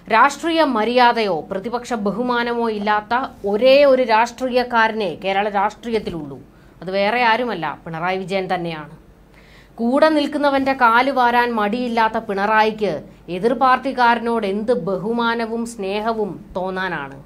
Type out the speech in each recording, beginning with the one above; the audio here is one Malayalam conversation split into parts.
രാഷ്ട്രീയ മര്യാദയോ പ്രതിപക്ഷ ബഹുമാനമോ ഇല്ലാത്ത ഒരേ ഒരു രാഷ്ട്രീയക്കാരനെ കേരള രാഷ്ട്രീയത്തിലുള്ളൂ. അത് വേറെ ആരുമല്ല, പിണറായി വിജയൻ തന്നെയാണ്. കൂടെ നിൽക്കുന്നവന്റെ കാല് വാരാൻ മടിയില്ലാത്ത പിണറായിക്ക് എതിർ പാർട്ടിക്കാരനോട് എന്ത് ബഹുമാനവും സ്നേഹവും തോന്നാനാണ്.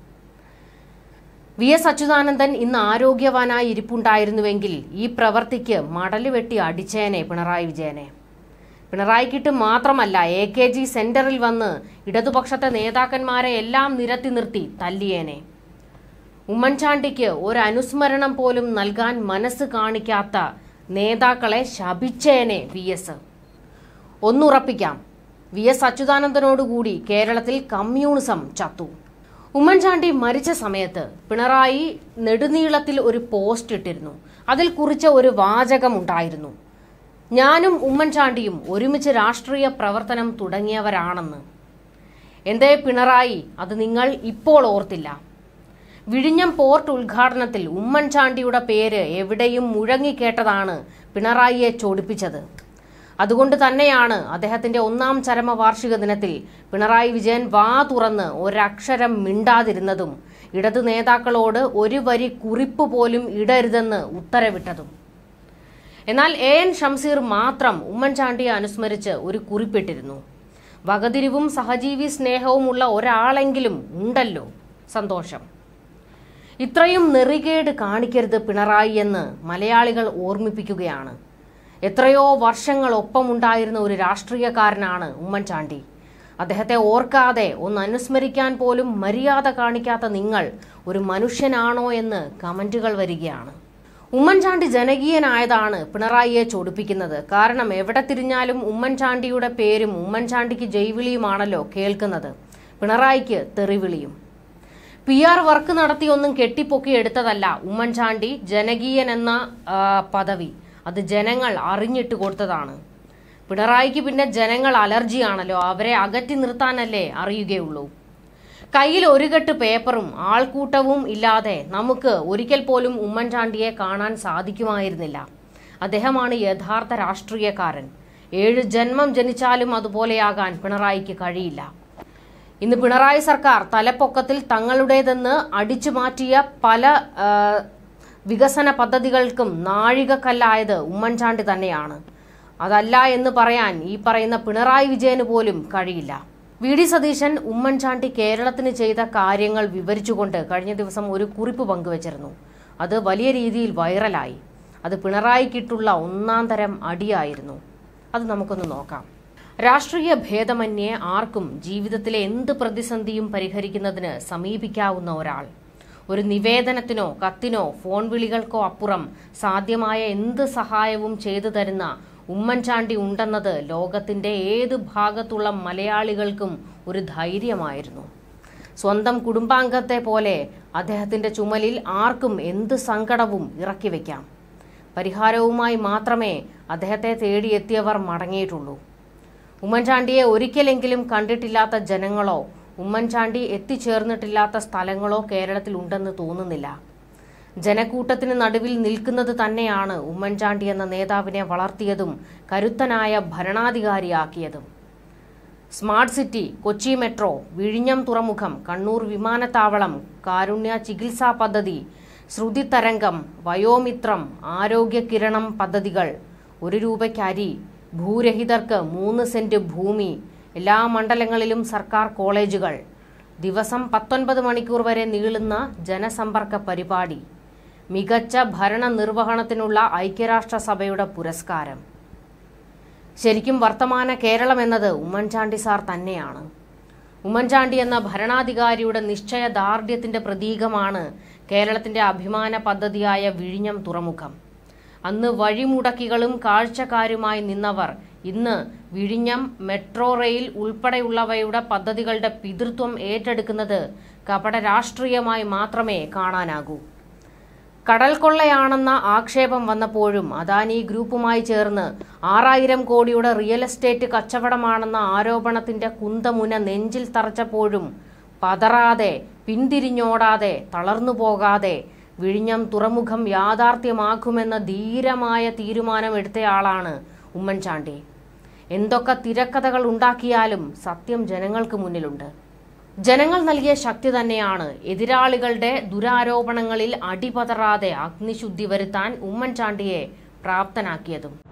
വി.എസ്. അച്യുതാനന്ദൻ ഇന്ന് ആരോഗ്യവാനായി ഇരിപ്പുണ്ടായിരുന്നുവെങ്കിൽ ഈ പ്രവൃത്തിക്ക് മടല് വെട്ടി അടിച്ചേനെ പിണറായി വിജയനെ. പിണറായിക്കിട്ട് മാത്രമല്ല, AKG സെന്ററിൽ വന്ന് ഇടതുപക്ഷത്തെ നേതാക്കന്മാരെ എല്ലാം നിരത്തി നിർത്തി തല്ലിയേനെ. ഉമ്മൻചാണ്ടിക്ക് ഒരു അനുസ്മരണം പോലും നൽകാൻ മനസ്സ് കാണിക്കാത്ത നേതാക്കളെ ശപിച്ചേനെ വി.എസ്. ഒന്നുറപ്പിക്കാം, വി.എസ്. അച്യുതാനന്ദനോടുകൂടി കേരളത്തിൽ കമ്മ്യൂണിസം ചത്തു. ഉമ്മൻചാണ്ടി മരിച്ച സമയത്ത് പിണറായി നെടുനീളത്തിൽ ഒരു പോസ്റ്റ് ഇട്ടിരുന്നു. അതിൽ കുറിച്ച ഒരു വാചകമുണ്ടായിരുന്നു: ഞാനും ഉമ്മൻചാണ്ടിയും ഒരുമിച്ച് രാഷ്ട്രീയ പ്രവർത്തനം തുടങ്ങിയവരാണെന്ന്. എന്തേ പിണറായി, അത് നിങ്ങൾ ഇപ്പോൾ ഓർത്തില്ല? വിഴിഞ്ഞം പോർട്ട് ഉദ്ഘാടനത്തിൽ ഉമ്മൻചാണ്ടിയുടെ പേര് എവിടെയും മുഴങ്ങിക്കേട്ടതാണ് പിണറായിയെ ചൊടിപ്പിച്ചത്. അതുകൊണ്ട് തന്നെയാണ് അദ്ദേഹത്തിന്റെ 1-ാം ചരമവാർഷിക ദിനത്തിൽ പിണറായി വിജയൻ വാ തുറന്ന് ഒരക്ഷരം മിണ്ടാതിരുന്നതും ഇടത് നേതാക്കളോട് ഒരു വരി കുറിപ്പ് പോലും ഇടരുതെന്ന് ഉത്തരവിട്ടതും. എന്നാൽ AN ഷംസീർ മാത്രം ഉമ്മൻചാണ്ടിയെ അനുസ്മരിച്ച് ഒരു കുറിപ്പിട്ടിരുന്നു. വകതിരിവും സഹജീവി സ്നേഹവുമുള്ള ഒരാളെങ്കിലും ഉണ്ടല്ലോ, സന്തോഷം. ഇത്രയും നെറികേട് കാണിക്കരുത് പിണറായി എന്ന് മലയാളികൾ ഓർമ്മിപ്പിക്കുകയാണ്. എത്രയോ വർഷങ്ങൾ ഒപ്പമുണ്ടായിരുന്ന ഒരു രാഷ്ട്രീയക്കാരനാണ് ഉമ്മൻചാണ്ടി. അദ്ദേഹത്തെ ഓർക്കാതെ ഒന്ന് അനുസ്മരിക്കാൻ പോലും മര്യാദ കാണിക്കാത്ത നിങ്ങൾ ഒരു മനുഷ്യനാണോ എന്ന് കമന്റുകൾ വരികയാണ്. ഉമ്മൻചാണ്ടി ജനകീയനായതാണ് പിണറായിയെ ചൊടിപ്പിക്കുന്നത്. കാരണം എവിടെ തിരിഞ്ഞാലും ഉമ്മൻചാണ്ടിയുടെ പേരും ഉമ്മൻചാണ്ടിക്ക് ജയ്വിളിയുമാണല്ലോ കേൾക്കുന്നത്. പിണറായിക്ക് തെറിവിളിയും. PR വർക്ക് നടത്തിയൊന്നും കെട്ടിപ്പൊക്കി എടുത്തതല്ല ഉമ്മൻചാണ്ടി ജനകീയൻ എന്ന പദവി. അത് ജനങ്ങൾ അറിഞ്ഞിട്ട് കൊടുത്തതാണ്. പിണറായിക്ക് പിന്നെ ജനങ്ങൾ അലർജിയാണല്ലോ, അവരെ അകറ്റി നിർത്താനല്ലേ അറിയുകയുള്ളൂ. കയ്യിൽ ഒരു കെട്ട് പേപ്പറും ആൾക്കൂട്ടവും ഇല്ലാതെ നമുക്ക് ഒരിക്കൽ പോലും ഉമ്മൻചാണ്ടിയെ കാണാൻ സാധിക്കുമായിരുന്നില്ല. അദ്ദേഹമാണ് യഥാർത്ഥ രാഷ്ട്രീയക്കാരൻ. 7 ജന്മം ജനിച്ചാലും അതുപോലെയാകാൻ പിണറായിക്ക് കഴിയില്ല. ഇന്ന് പിണറായി സർക്കാർ തലപ്പൊക്കത്തിൽ തങ്ങളുടേതെന്ന് അടിച്ചു മാറ്റിയ പല വികസന പദ്ധതികൾക്കും നാഴികക്കല്ലായത് ഉമ്മൻചാണ്ടി തന്നെയാണ്. അതല്ല എന്ന് പറയാൻ ഈ പറയുന്ന പിണറായി വിജയന് പോലും കഴിയില്ല. VD സതീശൻ ഉമ്മൻചാണ്ടി കേരളത്തിന് ചെയ്ത കാര്യങ്ങൾ വിവരിച്ചുകൊണ്ട് കഴിഞ്ഞ ദിവസം ഒരു കുറിപ്പ് പങ്കുവച്ചിരുന്നു. അത് വലിയ രീതിയിൽ വൈറലായി. അത് പിണറായിക്കിട്ടുള്ള 1-ാം തരം അടിയായിരുന്നു. അത് നമുക്കൊന്ന് നോക്കാം. രാഷ്ട്രീയ ഭേദമന്യേ ആർക്കും ജീവിതത്തിലെ എന്ത് പ്രതിസന്ധിയും പരിഹരിക്കുന്നതിന് സമീപിക്കാവുന്ന ഒരാൾ. ഒരു നിവേദനത്തിനോ കത്തിനോ ഫോൺ വിളികൾക്കോ അപ്പുറം സാധ്യമായ എന്ത് സഹായവും ചെയ്തു തരുന്ന ഉമ്മൻചാണ്ടി ഉണ്ടെന്നത് ലോകത്തിന്റെ ഏത് ഭാഗത്തുള്ള മലയാളികൾക്കും ഒരു ധൈര്യമായിരുന്നു. സ്വന്തം കുടുംബാംഗത്തെ പോലെ അദ്ദേഹത്തിന്റെ ചുമലിൽ ആർക്കും എന്ത് സങ്കടവും ഇറക്കി വയ്ക്കാം. പരിഹാരവുമായി മാത്രമേ അദ്ദേഹത്തെ തേടിയെത്തിയവർ മടങ്ങിയിട്ടുള്ളൂ. ഉമ്മൻചാണ്ടിയെ ഒരിക്കലെങ്കിലും കണ്ടിട്ടില്ലാത്ത ജനങ്ങളോ ഉമ്മൻചാണ്ടി എത്തിച്ചേർന്നിട്ടില്ലാത്ത സ്ഥലങ്ങളോ കേരളത്തിൽ ഉണ്ടെന്ന് തോന്നുന്നില്ല. ജനക്കൂട്ടത്തിന് നടുവിൽ നിൽക്കുന്നത് തന്നെയാണ് ഉമ്മൻചാണ്ടി എന്ന നേതാവിനെ വളർത്തിയതും കരുത്തനായ ഭരണാധികാരിയാക്കിയതും. സ്മാർട്ട് സിറ്റി, കൊച്ചി മെട്രോ, വിഴിഞ്ഞം തുറമുഖം, കണ്ണൂർ വിമാനത്താവളം, കാരുണ്യ ചികിത്സാ പദ്ധതി, ശ്രുതി തരംഗം, വയോമിത്രം, ആരോഗ്യ കിരണം പദ്ധതികൾ, 1 രൂപയ്ക്ക് അരി, ഭൂരഹിതർക്ക് 3 സെന്റ് ഭൂമി, എല്ലാ മണ്ഡലങ്ങളിലും സർക്കാർ കോളേജുകൾ, ദിവസം 19 മണിക്കൂർ വരെ നീളുന്ന ജനസമ്പർക്ക പരിപാടി, മികച്ച ഭരണ നിർവഹണത്തിനുള്ള ഐക്യരാഷ്ട്രസഭയുടെ പുരസ്കാരം. ശരിക്കും വർത്തമാന കേരളം എന്നത് ഉമ്മൻചാണ്ടി സാർ തന്നെയാണ്. ഉമ്മൻചാണ്ടി എന്ന ഭരണാധികാരിയുടെ നിശ്ചയദാർഢ്യത്തിന്റെ പ്രതീകമാണ് കേരളത്തിന്റെ അഭിമാന പദ്ധതിയായ വിഴിഞ്ഞം തുറമുഖം. അന്ന് വഴിമുടക്കികളും കാഴ്ചക്കാരുമായി നിന്നവർ ഇന്ന് വിഴിഞ്ഞം, മെട്രോ റെയിൽ ഉൾപ്പെടെയുള്ളവയുടെ പദ്ധതികളുടെ പിതൃത്വം ഏറ്റെടുക്കുന്നത് കപട രാഷ്ട്രീയമായി മാത്രമേ കാണാനാകൂ. കടൽ കൊള്ളയാണെന്ന ആക്ഷേപം വന്നപ്പോഴും അദാനി ഗ്രൂപ്പുമായി ചേർന്ന് 6000 കോടിയുടെ റിയൽ എസ്റ്റേറ്റ് കച്ചവടമാണെന്ന ആരോപണത്തിന്റെ കുന്തമുന നെഞ്ചിൽ തറച്ചപ്പോഴും പതറാതെ, പിന്തിരിഞ്ഞോടാതെ, തളർന്നു പോകാതെ വിഴിഞ്ഞം തുറമുഖം യാഥാർത്ഥ്യമാക്കുമെന്ന ധീരമായ തീരുമാനമെടുത്തയാളാണ് ഉമ്മൻചാണ്ടി. എന്തൊക്കെ തിരക്കഥകൾ ഉണ്ടാക്കിയാലും സത്യം ജനങ്ങൾക്ക് മുന്നിലുണ്ട്. ജനങ്ങൾ നൽകിയ ശക്തി തന്നെയാണ് എതിരാളികളുടെ ദുരാരോപണങ്ങളിൽ അടിപതറാതെ അഗ്നിശുദ്ധി വരുത്താൻ ഉമ്മൻചാണ്ടിയെ പ്രാപ്തനാക്കിയതും.